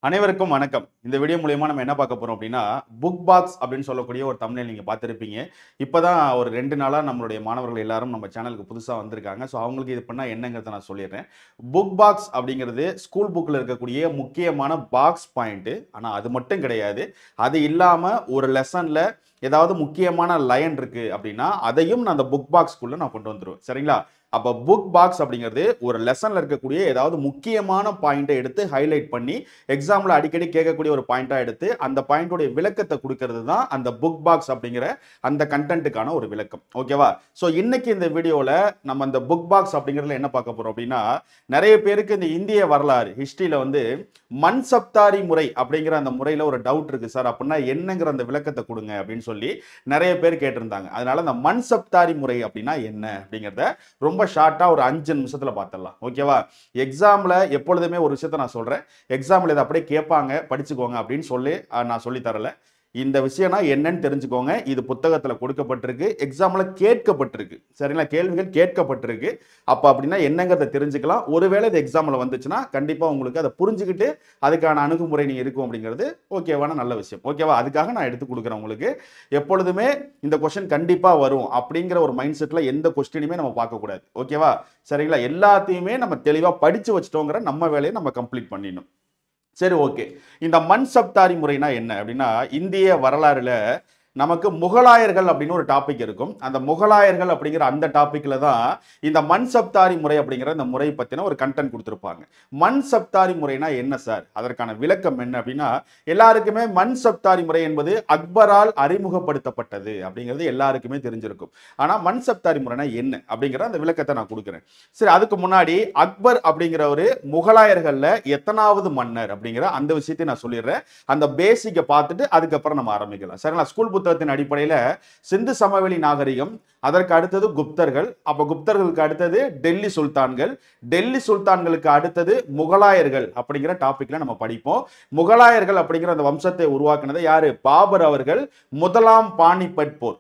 அனைவருக்கும் வணக்கம். இந்த வீடியோ மூலியமா நம்ம என்ன பார்க்க போறோம் அப்படின்னா, புக் பாக்ஸ் அப்படின்னு சொல்லக்கூடிய ஒரு தம்ப்நெயில் நீங்க பார்த்திருப்பீங்க. இப்பதான் ஒரு 2 நாளா நம்மளுடைய மாணவர்கள் எல்லாரும் நம்ம சேனலுக்கு புதுசா வந்திருக்காங்க. ஸோ அவங்களுக்கு இது பண்ணா என்னங்கிறத நான் சொல்லிடுறேன். புக் பாக்ஸ் அப்படிங்கிறது ஸ்கூல் புக்ல இருக்கக்கூடிய முக்கியமான பாக்ஸ் பாயிண்ட். ஆனா அது மட்டும் கிடையாது. அது இல்லாம ஒரு லெசன்ல ஏதாவது முக்கியமான லைன் இருக்கு அப்படின்னா, அதையும் நான் அந்த புக் பாக்ஸ்க்குள்ள நான் கொண்டு வந்துருவேன். சரிங்களா? அப்ப புக் பாக்ஸ் அப்படிங்கிறது ஒரு லெசன்ல இருக்கக்கூடிய ஏதாவது முக்கியமான பாயிண்டை எடுத்து ஹைலைட் பண்ணி எக்ஸாம்ல அடிக்கடி கேட்கக்கூடிய ஒரு பாயிண்டா எடுத்து அந்த பாயிண்டோட விளக்கத்தை கொடுக்கிறது தான் அந்த புக் பாக்ஸ் அப்படிங்கிற அந்த கண்டென்ட்டுக்கான ஒரு விளக்கம். ஓகேவா? ஸோ இன்னைக்கு இந்த வீடியோல நம்ம அந்த புக் பாக்ஸ் அப்படிங்கிறதுல என்ன பார்க்க போறோம் அப்படின்னா, நிறைய பேருக்கு இந்த இந்திய வரலாறு ஹிஸ்டரியில வந்து மன்சப்தாரி முறை அப்படிங்கிற அந்த முறையில ஒரு டவுட் இருக்கு சார். அப்படின்னா என்னங்கிற அந்த விளக்கத்தை கொடுங்க அப்படின்னு சொல்லி நிறைய பேர் கேட்டிருந்தாங்க. அதனால அந்த மன்சப்தாரி முறை அப்படின்னா என்ன அப்படிங்கிறத ரொம்ப ஷார்ட்டா ஒரு 5 நிமிஷத்துல பார்த்துடலாம். ஓகேவா? எக்ஸாம்ல எப்பொழுதுமே ஒரு விஷயத்த நான் சொல்றேன். எக்ஸாம்ல இதை அப்படியே கேட்பாங்க, படிச்சுக்கோங்க அப்படின்னு சொல்லி நான் சொல்லி தரல. இந்த விஷயம்னா என்னன்னு தெரிஞ்சுக்கோங்க. இது புத்தகத்துல கொடுக்கப்பட்டிருக்கு, எக்ஸாம்ல கேட்கப்பட்டிருக்கு. சரிங்களா? கேள்விகள் கேட்கப்பட்டிருக்கு. அப்ப அப்படின்னா என்னங்கிறத தெரிஞ்சுக்கலாம். ஒருவேளை இது எக்ஸாம்ல வந்துச்சுன்னா கண்டிப்பா உங்களுக்கு அதை புரிஞ்சுக்கிட்டு அதுக்கான அணுகுமுறை நீங்க இருக்கும் அப்படிங்கிறது ஓகேவான நல்ல விஷயம். ஓகேவா? அதுக்காக நான் எடுத்து கொடுக்குறேன் உங்களுக்கு. எப்பொழுதுமே இந்த கொஸ்டின் கண்டிப்பா வரும் அப்படிங்கிற ஒரு மைண்ட் செட்ல எந்த கொஸ்டினுமே நம்ம பார்க்க கூடாது. ஓகேவா? சரிங்களா? எல்லாத்தையுமே நம்ம தெளிவா படிச்சு வச்சுட்டோங்கிற நம்ம வேலையை நம்ம கம்ப்ளீட் பண்ணிடணும். சரி, ஓகே. இந்த மன்சப்தாரி முறைனா என்ன அப்படின்னா, இந்திய வரலாறுல நமக்கு முகலாயர்கள் அப்படின்னு ஒரு டாபிக் இருக்கும். அந்த முகலாயர்கள் அப்படிங்கிற அந்த டாபிக்ல தான் இந்த மன்சப்தாரி முறை அப்படிங்கிற இந்த முறை பத்தின ஒரு கண்டென்ட் கொடுத்திருப்பாங்க. மன்சப்தாரி முறைனா என்ன சார்? அதற்கான விளக்கம் என்ன அப்படின்னா, எல்லாருக்குமே மன்சப்தாரி முறை என்பது அக்பரால் அறிமுகப்படுத்தப்பட்டது அப்படிங்கிறது எல்லாருக்குமே தெரிஞ்சிருக்கும். ஆனா மன்சப்தாரி முறைனா என்ன அப்படிங்கிற அந்த விளக்கத்தை நான் கொடுக்கிறேன். சரி, அதுக்கு முன்னாடி அக்பர் அப்படிங்கிற ஒரு முகலாயர்கள்ல எத்தனாவது மன்னர் அப்படிங்கிற அந்த விஷயத்தை நான் சொல்லிடுறேன். அந்த பேசிக்கை பார்த்துட்டு அதுக்கப்புறம் நம்ம ஆரம்பிக்கலாம். சரிங்களா? ஸ்கூல் புத்தகத்தின் அடிப்படையில் சிந்து சமவெளி நாகரிகம், அதற்கு அடுத்தது குப்தர்கள், அப்ப குப்தர்களுக்கு அடுத்தது டெல்லி சுல்தான்கள், டெல்லி சுல்தான்களுக்கு அடுத்தது முகலாயர்கள் அப்படிங்கிற டாபிக்ல நம்ம படிப்போம். முகலாயர்கள் அப்படிங்கிற அந்த வம்சத்தை உருவாக்குனது யாரு? பாபர் அவர்கள் முதலாம் பானிபட் போர்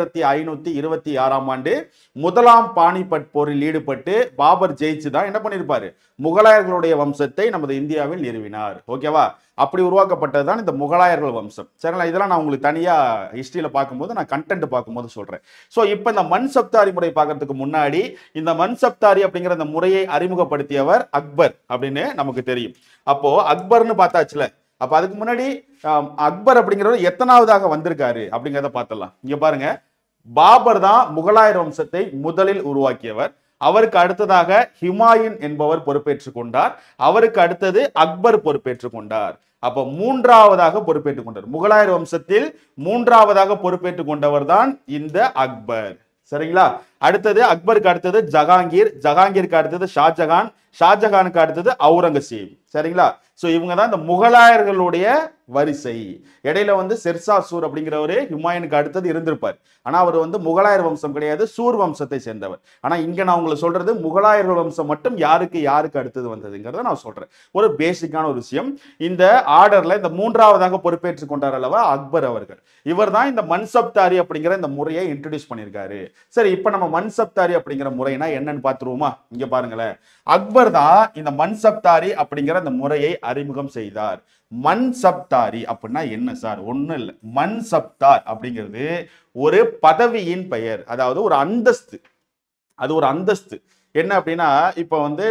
1526ஆம் ஆண்டு முதலாம் பானிபட் போரில் ஈடுபட்டு பாபர் ஜெயிச்சு தான் என்ன பண்ணிருப்பாரு? முகலாயர்களுடைய வம்சத்தை நமது இந்தியாவில் நிறுவினார். ஓகேவா? அப்படி உருவாக்கப்பட்டது தான் இந்த முகலாயர்கள் வம்சம். சரிங்களா? இதெல்லாம் நான் உங்களுக்கு தனியா ஹிஸ்டரியில பார்க்கும்போது நான் கண்டென்ட் பார்க்கும்போது சொல்றேன். ஸோ இப்போ இந்த மன்சப்தாரி முறை பார்க்கறதுக்கு முன்னாடி இந்த மன்சப்தாரி அப்படிங்கிற அந்த முறையை அறிமுகப்படுத்தியவர் அக்பர் அப்படின்னு நமக்கு தெரியும். அப்போ அக்பர்னு பார்த்தாச்சுல. அப்ப அதுக்கு முன்னாடி அக்பர் அப்படிங்கிறவர் எத்தனாவதாக வந்திருக்காரு அப்படிங்கிறத பார்த்தலாம். இங்க பாருங்க, பாபர் தான் முகலாயர் வம்சத்தை முதலில் உருவாக்கியவர். அவருக்கு அடுத்ததாக ஹுமாயூன் என்பவர் பொறுப்பேற்றுக் கொண்டார். அவருக்கு அடுத்தது அக்பர் பொறுப்பேற்றுக் கொண்டார். அப்ப மூன்றாவதாக பொறுப்பேற்றுக் கொண்டார். முகலாயர் வம்சத்தில் மூன்றாவதாக பொறுப்பேற்றுக் கொண்டவர் தான் இந்த அக்பர். சரிங்களா? அடுத்தது அக்பருக்கு அடுத்தது ஜஹாங்கீர், ஜஹாங்கீருக்கு அடுத்தது ஷாஜகான், ஷாஜகானுக்கு அடுத்தது அவுரங்கசீப். சரிங்களா? சோ இவங்க தான் இந்த முகலாயர்களுடைய வரிசை. இடையில வந்து ஷெர்ஷா சூர் அப்படிங்கிறவரு ஹுமாயூனுக்கு அடுத்தது இருந்திருப்பார். ஆனா அவர் வந்து முகலாயர் வம்சம் கிடையாது, சூர் வம்சத்தை சேர்ந்தவர். ஆனா இங்க நான் உங்களுக்கு சொல்றது முகலாயர்கள் வம்சம் மட்டும் யாருக்கு அடுத்தது வந்ததுங்கிறத நான் சொல்றேன். ஒரு பேசிக்கான ஒரு விஷயம். இந்த ஆர்டர்ல இந்த மூன்றாவதாக பொறுப்பேற்றுக் கொண்டார் அல்லவா அக்பர் அவர்கள். இவர் தான் இந்த மன்சப்தாரி அப்படிங்கிற இந்த முறையை இன்ட்ரோடியூஸ் பண்ணியிருக்காரு. சரி, இப்ப நம்ம மன்சப்தாரி அப்படிங்கிற முறைனா என்னன்னு பார்த்துருவோமா? இங்க பாருங்களேன், அக்பர் தான் இந்த மன்சப்தாரி அப்படிங்கிற இந்த முறையை அறிமுகம் செய்தார். மன்சப்தாரி அப்படின்னா என்ன சார்? ஒண்ணும் இல்லை. மன்சப்தார் அப்படிங்கிறது ஒரு பதவியின் பெயர், அதாவது ஒரு அந்தஸ்து. அது ஒரு அந்தஸ்து. என்ன அப்படின்னா, இப்ப வந்து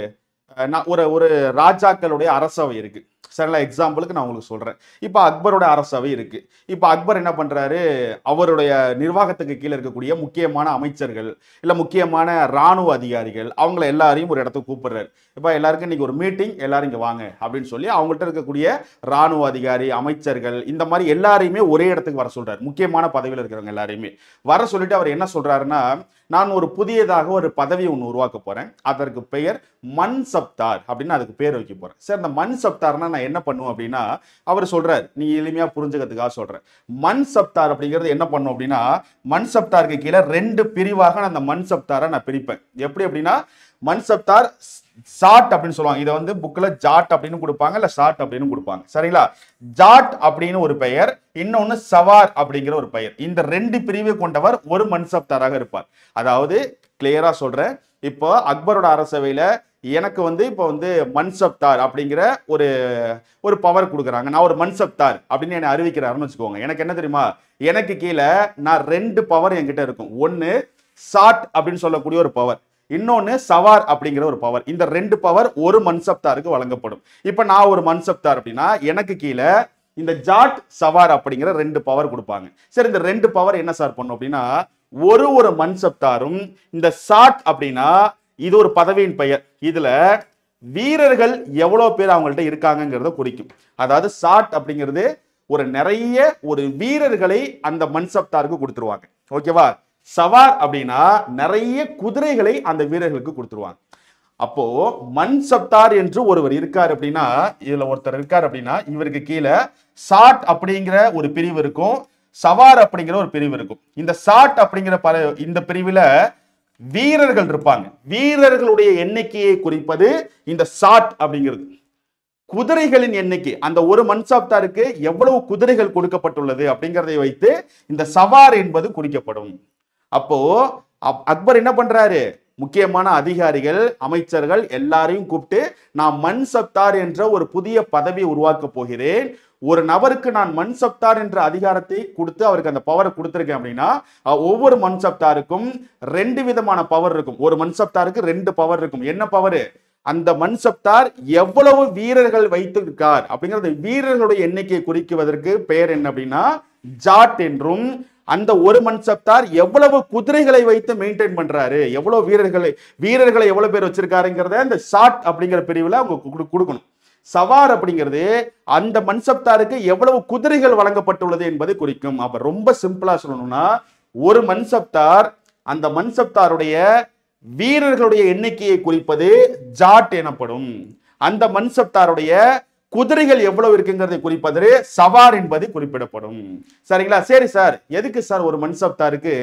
ஒரு ராஜாக்களுடைய அரசவை இருக்கு. சரிங்களா? எக்ஸாம்பிளுக்கு நான் உங்களுக்கு சொல்றேன். இப்ப அக்பரோட அரசவை இருக்கு. இப்ப அக்பர் என்ன பண்றாரு? அவருடைய நிர்வாகத்துக்கு கீழே இருக்கக்கூடிய முக்கியமான அமைச்சர்கள் இல்ல முக்கியமான ராணுவ அதிகாரிகள் அவங்கள எல்லாரையும் ஒரு இடத்துக்கு கூப்பிடுறாரு. இப்ப எல்லாருக்கும் இன்னைக்கு ஒரு மீட்டிங், எல்லாரும் இங்க வாங்க அப்படின்னு சொல்லி அவங்கள்ட்ட இருக்கக்கூடிய ராணுவ அதிகாரி, அமைச்சர்கள், இந்த மாதிரி எல்லாரையுமே ஒரே இடத்துக்கு வர சொல்றாரு. முக்கியமான பதவியில் இருக்கிறவங்க எல்லாரையுமே வர சொல்லிட்டு அவர் என்ன சொல்றாருன்னா, நான் ஒரு புதியதாக ஒரு பதவி ஒன்று உருவாக்க போறேன். அதற்கு பெயர் மன்சப்தார் அப்படின்னு அதுக்கு பேர் வைக்க போறேன். சார், இந்த மன்சப்தார்னா நான் என்ன பண்ணுவோம் அப்படின்னா, அவர் சொல்றாரு, நீ எளிமையா புரிஞ்சுக்கிறதுக்காக சொல்றேன். மன்சப்தார் அப்படிங்கிறது என்ன பண்ணும் அப்படின்னா, மன்சப்தாருக்கு கீழே 2 பிரிவாக நான் அந்த மன்சப்தாரை நான் பிரிப்பேன். எப்படி அப்படின்னா, மன்சப்தார் சாட் அப்படின்னு சொல்லுவாங்க. இதை வந்து புக்ல ஜாட் அப்படின்னு கொடுப்பாங்க, இல்ல ஷாட் அப்படின்னு கொடுப்பாங்க. சரிங்களா? ஜாட் அப்படின்னு ஒரு பெயர், இன்னொன்னு சவார் அப்படிங்கிற ஒரு பெயர். இந்த 2 பிரிவை கொண்டவர் ஒரு மன்சப்தாராக இருப்பார். அதாவது கிளியரா சொல்றேன், இப்போ அக்பரோட அரசவையில எனக்கு வந்து இப்போ வந்து மன்சப்தார் அப்படிங்கிற ஒரு ஒரு பவர் கொடுக்குறாங்க. நான் ஒரு மன்சப்தார் அப்படின்னு என்னை அறிவிக்கிறாருன்னு வச்சுக்கோங்க. எனக்கு என்ன தெரியுமா, எனக்கு கீழே நான் 2 பவர் என்கிட்ட இருக்கும். ஒன்னு சாட் அப்படின்னு சொல்லக்கூடிய ஒரு பவர், இன்னொன்னு சவார் அப்படிங்கிற ஒரு பவர். இந்த 2 பவர் ஒரு மன்சப்தாருக்கு வழங்கப்படும். இப்ப நான் ஒரு மன்சப்தார் அப்படின்னா எனக்கு கீழே இந்த ஜாட் சவார் அப்படிங்கிற 2 பவர் கொடுப்பாங்க. சரி, இந்த 2 பவர் என்ன சார் பண்ணும் அப்படின்னா, ஒரு மன்சப்தாரும் இந்த சாட் அப்படின்னா இது ஒரு பதவியின் பெயர். இதுல வீரர்கள் எவ்வளவு பேர் அவங்கள்ட்ட இருக்காங்கிறத குறிக்கும். அதாவது சாட் அப்படிங்கிறது நிறைய வீரர்களை அந்த மன்சப்தாருக்கு கொடுத்துருவாங்க. ஓகேவா? சவார் அப்படின்னா நிறைய குதிரைகளை அந்த வீரர்களுக்கு கொடுத்துருவாங்க. அப்போ மன்சப்தார் என்று ஒருவர் இருக்கார் அப்படின்னா, இதுல ஒருத்தர் இருக்கார் அப்படின்னா இவருக்கு கீழே சாட் அப்படிங்கிற ஒரு பிரிவு இருக்கும், சவார் அப்படிங்கிற ஒரு பிரிவு இருக்கும். இந்த சாட் அப்படிங்கிற இந்த பிரிவுல வீரர்கள் இருப்பாங்க. வீரர்களுடைய எண்ணிக்கையை குறிப்பது இந்த சாட் அப்படிங்கிறது. குதிரைகளின் எண்ணிக்கை, அந்த ஒரு மன்சப்தாருக்கு எவ்வளவு குதிரைகள் கொடுக்கப்பட்டுள்ளது அப்படிங்கிறதை வைத்து இந்த சவார் என்பது குறிக்கப்படும். அப்போ அக்பர் என்ன பண்றாரு, முக்கியமான அதிகாரிகள், அமைச்சர்கள் எல்லாரையும் கூப்பிட்டு நான் மன்சப்தார் என்ற ஒரு புதிய பதவியை உருவாக்க போகிறேன். ஒரு நபருக்கு நான் மன்சப்தார் என்ற அதிகாரத்தை கொடுத்து அவருக்கு அந்த பவரை கொடுத்திருக்கேன் அப்படின்னா ஒவ்வொரு மன்சப்தாருக்கும் 2 விதமான பவர் இருக்கும். ஒரு மன்சப்தாருக்கு 2 பவர் இருக்கும். என்ன பவர்? அந்த மன்சப்தார் எவ்வளவு வீரர்கள் வைத்திருக்கார் அப்படிங்கிற வீரர்களுடைய எண்ணிக்கையை குறிக்குவதற்கு பெயர் என்ன அப்படின்னா ஜாட் என்றும், அந்த ஒரு மன்சப்தார் எவ்வளவு குதிரைகளை வைத்து மெயின்டைன் பண்றாரு, எவ்வளவு வீரர்களை எவ்வளவு பேர் வச்சிருக்காருங்கிறத இந்த ஷாட் அப்படிங்கிற பிரிவுல அவங்க கொடுக்கணும். சவார் அப்படிங்கிறது அந்த மன்சப்தாருக்கு எவ்வளவு குதிரைகள் வழங்கப்பட்டுள்ளது என்பதை குறிக்கும். அப்ப ரொம்ப சிம்பிளா சொல்லணும்னா, ஒரு மன்சப்தார் அந்த மன்சப்தாருடைய வீரர்களுடைய எண்ணிக்கையை குறிப்பது ஜாட் எனப்படும். அந்த மன்சப்தாருடைய குதிரைகள் எவ்வளவு இருக்குங்கிறதை குறிப்பது சவார் என்பது குறிப்பிடப்படும். சரிங்களா? சரி சார், எதுக்கு சார் ஒரு மன்சப்தாருக்கு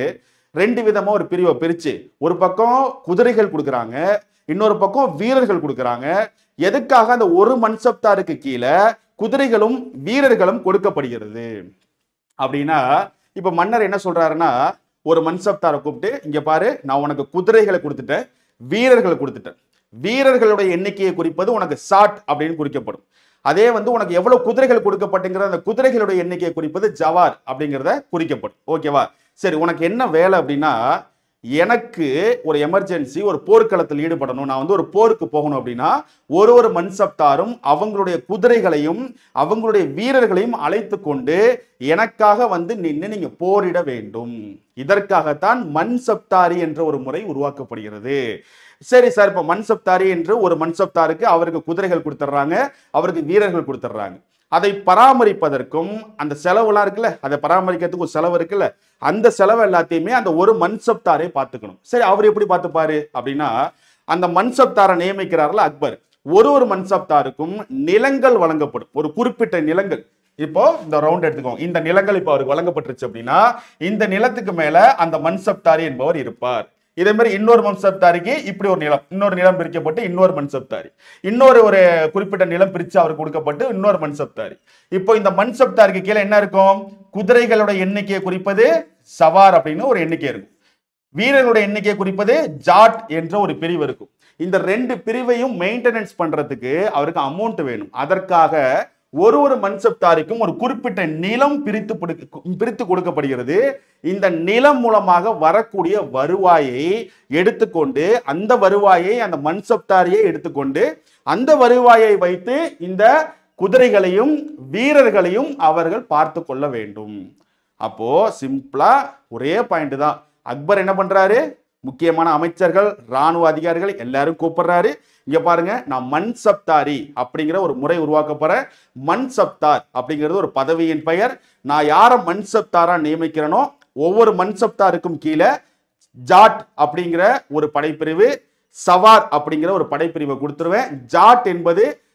2 விதமா ஒரு பிரிவை பிரிச்சு ஒரு பக்கம் குதிரைகள் கொடுக்குறாங்க, இன்னொரு பக்கம் வீரர்கள் கொடுக்குறாங்க? எதுக்காக அந்த ஒரு மன்சப்தாருக்கு கீழே குதிரைகளும் வீரர்களும் கொடுக்கப்படுகிறது அப்படின்னா, இப்ப மன்னர் என்ன சொல்றாருன்னா, ஒரு மன்சப்தாரை கூப்பிட்டு இங்க பாரு, நான் உனக்கு குதிரைகளை கொடுத்துட்டேன், வீரர்களை கொடுத்துட்டேன். வீரர்களுடைய எண்ணிக்கையை குறிப்பது உனக்கு சாட் அப்படின்னு குறிக்கப்படும். அதே வந்து உனக்கு எவ்வளவு குதிரைகள் கொடுக்கப்பட்டுங்கிற அந்த குதிரைகளுடைய எண்ணிக்கையை குறிப்பது ஜவார் அப்படிங்கிறத குறிக்கப்படும். ஓகேவா? சரி, உனக்கு என்ன வேலை அப்படின்னா, எனக்கு ஒரு எமர்ஜென்சி, ஒரு போர்க்களத்தில் ஈடுபடணும், நான் வந்து ஒரு போருக்கு போகணும் அப்படின்னா ஒரு மன்சப்தாரும் அவங்களுடைய குதிரைகளையும் அவங்களுடைய வீரர்களையும் அழைத்து கொண்டு எனக்காக வந்து நின்று நீங்க போரிட வேண்டும். இதற்காகத்தான் மன்சப்தாரி என்ற ஒரு முறை உருவாக்கப்படுகிறது. சரி சார், இப்ப மன்சப்தாரி என்று ஒரு மன்சப்தாருக்கு அவருக்கு குதிரைகள் கொடுத்துட்றாங்க, அவருக்கு வீரர்கள் கொடுத்துட்றாங்க. அதை பராமரிப்பதற்கும் அந்த செலவுலாம் இருக்குல்ல, அதை பராமரிக்கிறதுக்கு ஒரு செலவு இருக்குல்ல, அந்த செலவு எல்லாத்தையுமே அந்த ஒரு மன்சப்தாரை பார்த்துக்கணும். சரி, அவர் எப்படி பார்த்துப்பாரு அப்படின்னா, அந்த மன்சப்தாரை நியமிக்கிறார்ல அக்பர், ஒரு மன்சப்தாருக்கும் நிலங்கள் வழங்கப்படும். ஒரு குறிப்பிட்ட நிலங்கள், இப்போ இந்த ரவுண்ட் எடுத்துக்கோங்க, இந்த நிலங்கள் இப்போ அவருக்கு வழங்கப்பட்டுருச்சு அப்படின்னா இந்த நிலத்துக்கு மேல அந்த மன்சப்தாரி என்பவர் இருப்பார். இதே மாதிரி இன்னொரு மன்சப்தாரிக்கு இப்படி ஒரு நிலம், இன்னொரு நிலம் பிரிக்கப்பட்டு இன்னொரு மன்சப்தாரி, இன்னொரு குறிப்பிட்ட நிலம் பிரிச்சு அவருக்கு கொடுக்கப்பட்டு இன்னொரு மன்சப்தாரி. இப்போ இந்த மன்சப்தாரிக்கு கீழே என்ன இருக்கும்? குதிரைகளோட எண்ணிக்கையை குறிப்பது சவார் அப்படின்னு ஒரு எண்ணிக்கை இருக்கும், வீரர்களுடைய எண்ணிக்கையை குறிப்பது ஜாட் என்ற ஒரு பிரிவு இருக்கும். இந்த 2 பிரிவையும் மெயின்டெனன்ஸ் பண்றதுக்கு அவருக்கு அமௌண்ட் வேணும். அதற்காக ஒரு மன்சப்தாரிக்கும் ஒரு குறிப்பிட்ட நிலம் பிரித்து கொடுக்கப்படுகிறது. இந்த நிலம் மூலமாக வரக்கூடிய வருவாயை எடுத்துக்கொண்டு அந்த வருவாயை அந்த மன்சப்தாரியை எடுத்துக்கொண்டு அந்த வருவாயை வைத்து இந்த குதிரைகளையும் வீரர்களையும் அவர்கள் பார்த்து கொள்ள வேண்டும். அப்போ சிம்பிளா ஒரே பாயிண்ட் தான். அக்பர் என்ன பண்றாரு, முக்கியமான அமைச்சர்கள், ராணுவ அதிகாரிகள் எல்லாரும் கூப்பிடுறாரு. இங்க பாருங்க, நான் மன்சப்தாரி அப்படிங்கிற ஒரு முறை உருவாக்க போறேன். மன்சப்தார் அப்படிங்கிறது ஒரு பதவியின் பெயர். நான் யாரை மன்சப்தாரா நியமிக்கிறேனோ ஒவ்வொரு மன்சப்தாருக்கும் கீழே ஜாட் அப்படிங்கிற ஒரு படைப்பிரிவு, சவார் அப்படிங்கிற ஒரு படைப்பிரிவை கொடுத்துருவேன். ஜாட் என்பது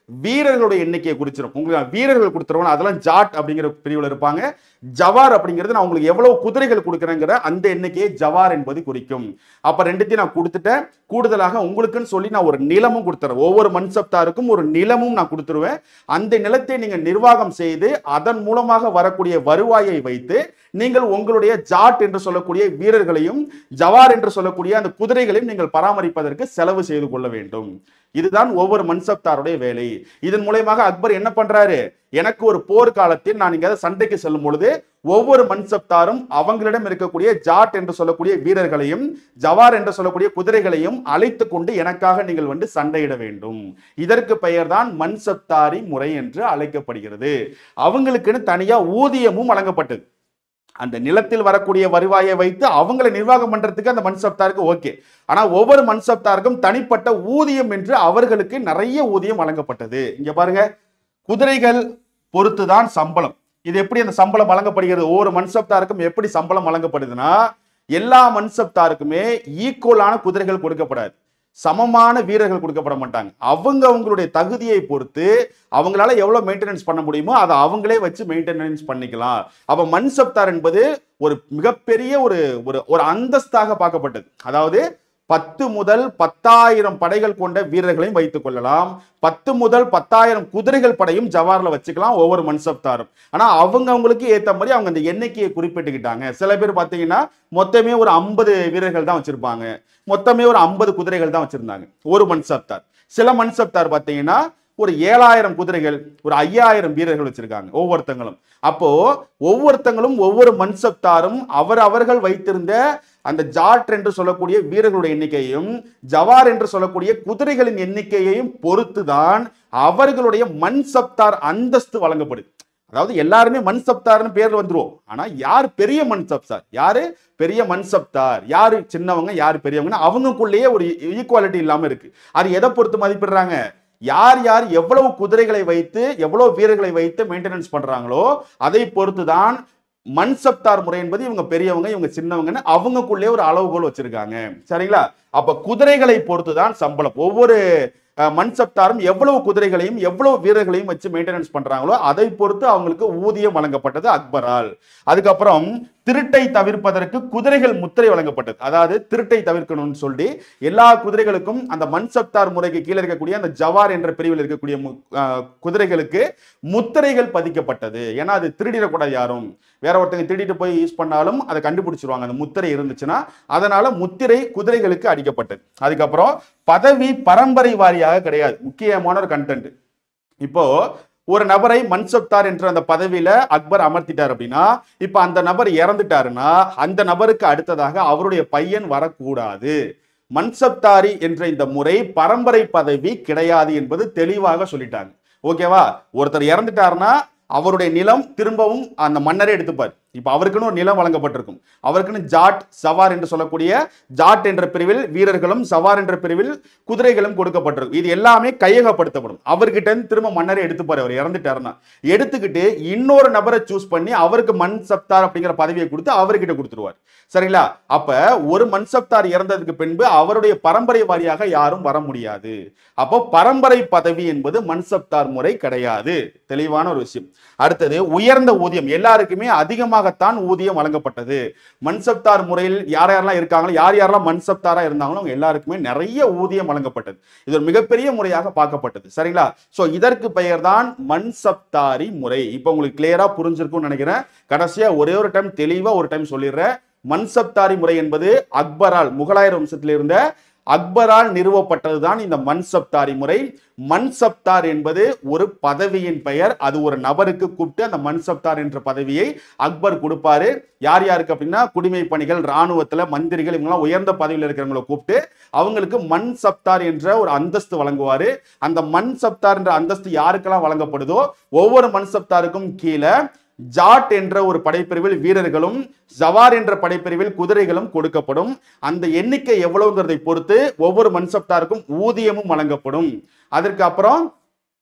வீரர்களுடைய எண்ணிக்கையை குறிச்சிடும். உங்களுக்கு வீரர்கள் கொடுத்துருவோம், அதெல்லாம் ஜாட் அப்படிங்கிற பிரிவில் இருப்பாங்க. ஜவார் அப்படிங்கிறது நான் உங்களுக்கு எவ்வளவு குதிரைகள் கொடுக்குறேங்கிற அந்த எண்ணிக்கையை ஜவார் என்பது குறிக்கும். அப்ப ரெண்டுத்தையும் நான் கொடுத்துட்டேன். கூடுதலாக உங்களுக்குன்னு சொல்லி நான் ஒரு நிலமும் கொடுத்துறேன். ஒவ்வொரு மன்சப்தாருக்கும் ஒரு நிலமும் நான் கொடுத்துருவேன். அந்த நிலத்தை நீங்க நிர்வாகம் செய்து அதன் மூலமாக வரக்கூடிய வருவாயை வைத்து நீங்கள் உங்களுடைய ஜாட் என்று சொல்லக்கூடிய வீரர்களையும் ஜவார் என்று சொல்லக்கூடிய அந்த குதிரைகளையும் நீங்கள் பராமரிப்பதற்கு செலவு செய்து கொள்ள வேண்டும். இதுதான் ஒவ்வொரு மன்சப்தாருடைய வேலை. இதன் மூலமாக அக்பர் என்ன பண்றாரு, எனக்கு ஒரு போர்க்காலத்தில் நான் இங்க சண்டைக்கு செல்லும் பொழுது ஒவ்வொரு மன்சப்தாரும் அவங்களிடம் இருக்கக்கூடிய ஜாட் என்று சொல்லக்கூடிய வீரர்களையும் ஜவார் என்று சொல்லக்கூடிய குதிரைகளையும் அழைத்து கொண்டு எனக்காக நீங்கள் வந்து சண்டையிட வேண்டும். இதற்கு பெயர் தான் மன்சப்தாரி முறை என்று அழைக்கப்படுகிறது. அவங்களுக்குன்னு தனியா ஊதியமும் வழங்கப்பட்டது. அந்த நிலத்தில் வரக்கூடிய வருவாயை வைத்து அவங்களை நிர்வாகம் பண்றதுக்கு அந்த மன்சப்தாருக்கு ஓகே. ஆனா ஒவ்வொரு மன்சப்தாருக்கும் தனிப்பட்ட ஊதியம் என்று அவர்களுக்கு நிறைய ஊதியம் வழங்கப்பட்டது. இங்க பாருங்க, குதிரைகள் பொறுத்துதான் சம்பளம். இது எப்படி அந்த சம்பளம் வழங்கப்படுகிறது, ஒவ்வொரு மன்சப்தாருக்கும் எப்படி சம்பளம் வழங்கப்படுதுன்னா, எல்லா மன்சப்தாருக்குமே ஈக்குவலான குதிரைகள் கொடுக்கப்படாது, சமமான வீரர்கள் கொடுக்கப்பட மாட்டாங்க. அவங்களுடைய தகுதியை பொறுத்து அவங்களால எவ்வளவு மெயின்டெனன்ஸ் பண்ண முடியுமோ அதை அவங்களே வச்சு மெயின்டெனன்ஸ் பண்ணிக்கலாம். அப்ப மன்சப்தார் என்பது ஒரு மிகப்பெரிய ஒரு அந்தஸ்தாக பார்க்கப்பட்டது. அதாவது 10 முதல் 10,000 படைகள் கொண்ட வீரர்களையும் வைத்துக் கொள்ளலாம். 10 முதல் 10,000 குதிரைகள் படையும் ஜவார்ல வச்சுக்கலாம் ஒவ்வொரு மன்சப்தாரும். ஆனா அவங்களுக்கு ஏத்த மாதிரி அவங்க அந்த எண்ணிக்கையை குறிப்பிட்டுக்கிட்டாங்க. சில பேர் பாத்தீங்கன்னா மொத்தமே ஒரு 50 வீரர்கள் தான் வச்சிருப்பாங்க, மொத்தமே ஒரு 50 குதிரைகள் தான் வச்சிருந்தாங்க ஒரு மன்சப்தார். சில மன்சப்தார் பாத்தீங்கன்னா ஒரு 7,000 குதிரைகள், ஒரு 5,000 வீரர்கள் வச்சிருக்காங்க ஒவ்வொருத்தங்களும். அப்போ ஒவ்வொருத்தங்களும் ஒவ்வொரு மன்சப்தாரும் அவர்கள் வைத்திருந்த அந்த ஜாட் என்று சொல்லக்கூடிய வீரர்களுடைய எண்ணிக்கையையும் ஜவார் என்று சொல்லக்கூடிய குதிரைகளின் எண்ணிக்கையையும் பொறுத்துதான் அவர்களுடைய மன்சப்தார் அந்தஸ்து வழங்கப்படுது. அதாவது எல்லாருமே மன்சப்தார்னு பேர்ல வந்துருவோம். ஆனா யார் பெரிய மன்சப்தார், யாரு பெரிய மன்சப்தார், யாரு சின்னவங்க யாரு பெரியவங்க, அவங்களுக்குள்ளேயே ஒரு ஈக்குவாலிட்டி இல்லாம இருக்கு. அது எதை பொறுத்து மதிப்பிடுறாங்க, யார் யார் எவ்வளவு குதிரைகளை வைத்து எவ்வளவு வீரர்களை வைத்து மெயின்டெனன்ஸ் பண்றாங்களோ அதை பொறுத்துதான் மன்சப்தார் முறை என்பது இவங்க பெரியவங்க இவங்க சின்னவங்கன்னு அவங்களுக்குள்ளே ஒரு அளவுகோல் வச்சிருக்காங்க. சரிங்களா? அப்ப குதிரைகளை பொறுத்துதான் சம்பளம். ஒவ்வொரு மன்சப்தாரும் எவ்வளவு குதிரைகளையும் எவ்வளவு வீரர்களையும் வச்சு மெயின்டெனன்ஸ் பண்றாங்களோ அதை பொறுத்து அவங்களுக்கு ஊதியம் வழங்கப்பட்டது அக்பரால். அதுக்கப்புறம் திருட்டை தவிர்ப்பதற்கு குதிரைகள் முத்திரை வழங்கப்பட்டது. அதாவது திருட்டை தவிர்க்கணும்னு சொல்லி எல்லா குதிரைகளுக்கும் அந்த மன்சப்தார் முறைக்கு கீழே இருக்கக்கூடிய அந்த ஜவார் என்ற பிரிவில் இருக்கக்கூடிய குதிரைகளுக்கு முத்திரைகள் பதிக்கப்பட்டது. ஏன்னா அது திருடிடக்கூடாது, யாரும் வேற ஒருத்தங்க திருடிட்டு போய் யூஸ் பண்ணாலும் அதை கண்டுபிடிச்சிருவாங்க அந்த முத்திரை இருந்துச்சுன்னா. அதனால முத்திரை குதிரைகளுக்கு அடிக்கப்பட்டது. அதுக்கப்புறம் பதவி பரம்பரை வாரியாக கிடையாது. முக்கியமான ஒரு கண்டென்ட். இப்போ ஒரு நபரை மன்சப்தார் என்ற அந்த பதவியில அக்பர் அமர்த்திட்டார் அப்படின்னா, இப்ப அந்த நபர் இறந்துட்டாருன்னா அந்த நபருக்கு அடுத்ததாக அவருடைய பையன் வரக்கூடாது. மன்சப்தாரி என்ற இந்த முறை பரம்பரை பதவி கிடையாது என்பது தெளிவாக சொல்லிட்டாங்க. ஓகேவா? ஒருத்தர் இறந்துட்டாருன்னா அவருடைய நிலம் திரும்பவும் அந்த மன்னரே எடுத்துப்பார். இப்ப அவருக்குன்னு ஒரு நிலம் வழங்கப்பட்டிருக்கும். அவருக்குன்னு ஜாட் சவார் என்று சொல்லக்கூடிய ஜாட் என்ற பிரிவில் வீரர்களும் சவார் என்ற பிரிவில் குதிரைகளும் கொடுக்கப்பட்டிருக்கும். இது எல்லாமே கையகப்படுத்தப்படும். அவர்கிட்ட இருந்து திரும்ப மன்னரே எடுத்துப்பாரு. அவர் இறந்துட்டாருன்னா எடுத்துக்கிட்டு இன்னொரு நபரை சூஸ் பண்ணி அவருக்கு மன்சப்தார் அப்படிங்கிற பதவியை கொடுத்து அவர்கிட்ட கொடுத்துருவார். சரிங்களா? அப்ப ஒரு மன்சப்தார் இறந்ததுக்கு பின்பு அவருடைய பரம்பரை வாரியாக யாரும் வர முடியாது. அப்போ பரம்பரை பதவி என்பது மன்சப்தார் முறை கிடையாது. தெளிவான ஒரு விஷயம். அடுத்தது உயர்ந்த ஊதியம். எல்லாருக்குமே அதிகமாகத்தான் ஊதியம் வழங்கப்பட்டது. மன்சப்தார் முறையில் யார் யாரெல்லாம் இருக்காங்களோ, யார் யாரெல்லாம் மன்சப்தாரா இருந்தாங்களோ அவங்க எல்லாருக்குமே நிறைய ஊதியம் வழங்கப்பட்டது. இது ஒரு மிகப்பெரிய முறையாக பார்க்கப்பட்டது. சரிங்களா? சோ இதற்கு பெயர் தான் மன்சப்தாரி முறை. இப்போ உங்களுக்கு கிளியரா புரிஞ்சிருக்கும்னு நினைக்கிறேன். கடைசியா ஒரே ஒரு டைம் தெளிவா ஒரு டைம் சொல்லிடுறேன். மன்சப்தாரி முறை என்பது அக்பரால், முகலாயர் வம்சத்தில் இருந்த அக்பரால் நிறுவப்பட்டதுதான் இந்த மன்சப்தாரி முறை. மன்சப்தார் என்பது ஒரு பதவியின் பெயர். அது ஒரு நபருக்கு கூப்பிட்டு அந்த மன்சப்தார் என்ற பதவியை அக்பர் கொடுப்பாரு. யார் யாருக்கு அப்படின்னா குடிமை பணிகள், ராணுவத்துல மந்திரிகள், இவங்கெல்லாம் உயர்ந்த பதவியில் இருக்கிறவங்களை கூப்பிட்டு அவங்களுக்கு மன்சப்தார் என்ற ஒரு அந்தஸ்து வழங்குவாரு. அந்த மன்சப்தார் என்ற அந்தஸ்து யாருக்கெல்லாம் வழங்கப்படுதோ ஒவ்வொரு மன்சப்தாருக்கும் கீழே ஜாட் என்ற ஒரு படைப்பிரிவில் வீரர்களும் ஜவார் என்ற படைப்பிரிவில் குதிரைகளும் கொடுக்கப்படும். அந்த எண்ணிக்கை எவ்வளவுங்கிறதை பொறுத்து ஒவ்வொரு மன்சப்தாருக்கும் ஊதியமும் வழங்கப்படும். அதற்கு அப்புறம்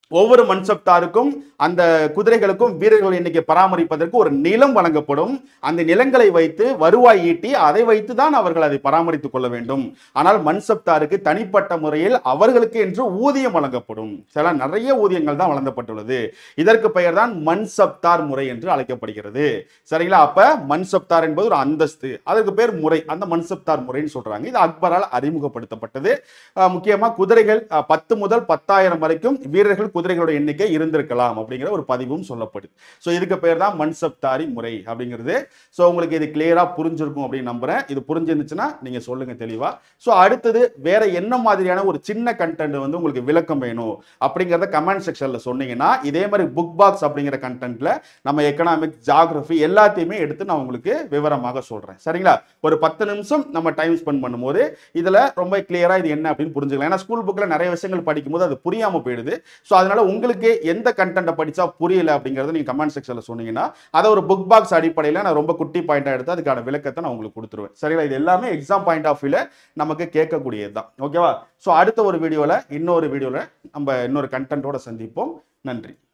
ஒவ்வொரு மன்சப்தாருக்கும் அந்த குதிரைகளுக்கும் வீரர்கள் எண்ணிக்கை பராமரிப்பதற்கு ஒரு நிலம் வழங்கப்படும். அந்த நிலங்களை வைத்து வருவாய் ஈட்டி அதை வைத்து தான் அவர்கள் அதை பராமரித்துக் கொள்ள வேண்டும். ஆனால் மன்சப்தாருக்கு தனிப்பட்ட முறையில் அவர்களுக்கு என்று ஊதியம் வழங்கப்படும். சில நிறைய ஊதியங்கள் தான் வழங்கப்பட்டுள்ளது. இதற்கு பெயர் தான் மன்சப்தார் முறை என்று அழைக்கப்படுகிறது. சரிங்களா? அப்ப மன்சப்தார் என்பது ஒரு அந்தஸ்து, அதற்கு பேர் முறை, அந்த மன்சப்தார் முறைன்னு சொல்றாங்க. இது அக்பரால் அறிமுகப்படுத்தப்பட்டது. முக்கியமா குதிரைகள் 10 முதல் 10,000 வரைக்கும் வீரர்கள் குதிரைகளோட எண்ணிக்கை இருந்திருக்கலாம் அப்படிங்கிற ஒரு பதிவும் சொல்லப்படுது. ஸோ இதுக்கு பேர் தான் மன்சப்தாரி முறை அப்படிங்கிறது. ஸோ உங்களுக்கு இது கிளியரா புரிஞ்சிருக்கும் அப்படின்னு நம்புறேன். இது புரிஞ்சிருந்துச்சுன்னா நீங்க சொல்லுங்க தெளிவா. ஸோ அடுத்தது வேற என்ன மாதிரியான ஒரு சின்ன கண்டென்ட் வந்து உங்களுக்கு விளக்கம் வேணும் அப்படிங்கிறத கமெண்ட் செக்ஷன்ல சொன்னீங்கன்னா இதே மாதிரி புக் பாக்ஸ் அப்படிங்கிற கண்டென்ட்ல நம்ம எக்கனாமிக், ஜியாகிரபி எல்லாத்தையுமே எடுத்து நான் உங்களுக்கு விவரமாக சொல்றேன். சரிங்களா? ஒரு 10 நிமிஷம் நம்ம டைம் ஸ்பெண்ட் பண்ணும்போது இதுல ரொம்ப கிளியரா இது என்ன அப்படின்னு புரிஞ்சுக்கலாம். ஏன்னா ஸ்கூல் புக்ல நிறைய விஷயங்கள் படிக்கும்போது அது புரியாம போயிடுது. ஸோ அதனால உங்களுக்கு எந்த கண்டென்ட்டை படிச்சா புரியல அப்படிங்கறத நீங்க கமெண்ட் செக்ஷன்ல சொன்னீங்கன்னா அதை ஒரு புக் பாக்ஸ் அடிப்படையில் நான் ரொம்ப குட்டி பாயிண்டா எடுத்து அதுக்கான விளக்கத்தை நான் உங்களுக்கு கொடுத்துருவேன். சரிங்களா? இது எல்லாமே எக்ஸாம் பாயிண்ட் ஆஃப் வியூல நமக்கு கேட்கக்கூடியது தான். ஓகேவா? ஸோ அடுத்த ஒரு வீடியோல இன்னொரு கண்டென்ட்டோட சந்திப்போம். நன்றி.